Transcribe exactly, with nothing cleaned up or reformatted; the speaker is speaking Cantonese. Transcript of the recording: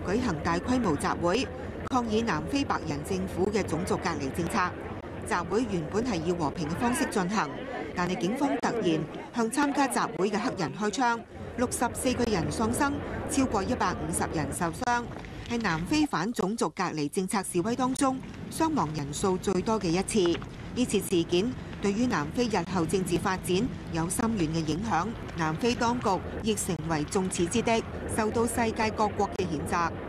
舉行大規模集會，抗議南非白人政府嘅種族隔離政策。集會原本係以和平嘅方式進行，但係警方突然向參加集會嘅黑人開槍，六十四個人喪生，超過一百五十人受傷，係南非反種族隔離政策示威當中傷亡人數最多嘅一次。呢次事件對於南非日後政治發展有深遠嘅影響，南非當局亦成為眾矢之的，受到世界各國嘅譴責。